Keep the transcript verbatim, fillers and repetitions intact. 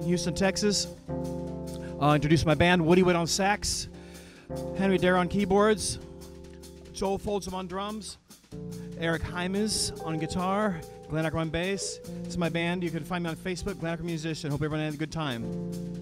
in Houston, Texas. Uh, introduce my band, Woody Wood on sax, Henry Dare on keyboards, Joel Foldsam on drums, Eric Hymes on guitar, Glen Ackerman on bass. This is my band. You can find me on Facebook, Glen Ackerman Musician. Hope everyone had a good time.